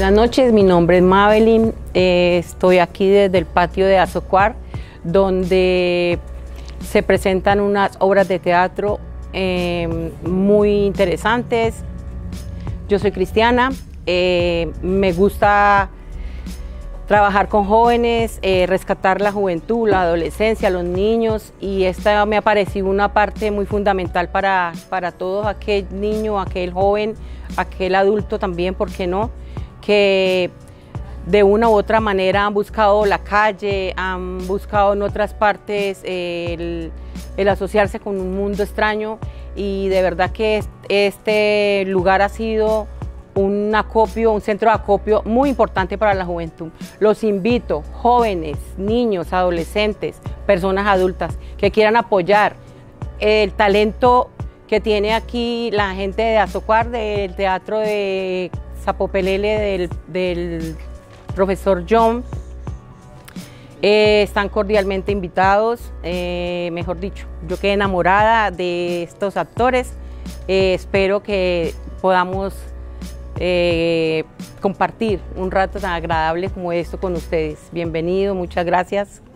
Buenas noches, mi nombre es Mabeline, estoy aquí desde el patio de Azocuar, donde se presentan unas obras de teatro muy interesantes. Yo soy cristiana, me gusta trabajar con jóvenes, rescatar la juventud, la adolescencia, los niños, y esta me ha parecido una parte muy fundamental para todo aquel niño, aquel joven, aquel adulto también, ¿por qué no?, que de una u otra manera han buscado la calle, han buscado en otras partes el asociarse con un mundo extraño, y de verdad que este lugar ha sido un acopio, un centro de acopio muy importante para la juventud. Los invito, jóvenes, niños, adolescentes, personas adultas que quieran apoyar el talento que tiene aquí la gente de Azocuar, del teatro de Zapopelele del profesor John. Están cordialmente invitados, mejor dicho, yo quedé enamorada de estos actores, espero que podamos compartir un rato tan agradable como esto con ustedes. Bienvenido, muchas gracias.